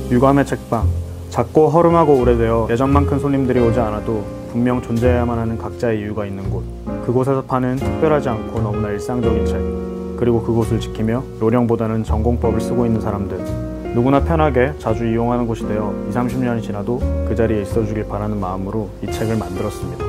유감의 책방. 작고 허름하고 오래되어 예전만큼 손님들이 오지 않아도 분명 존재해야만 하는 각자의 이유가 있는 곳. 그곳에서 파는 특별하지 않고 너무나 일상적인 책. 그리고 그곳을 지키며 요령보다는 전공법을 쓰고 있는 사람들. 누구나 편하게 자주 이용하는 곳이 되어 20-30년이 지나도 그 자리에 있어주길 바라는 마음으로 이 책을 만들었습니다.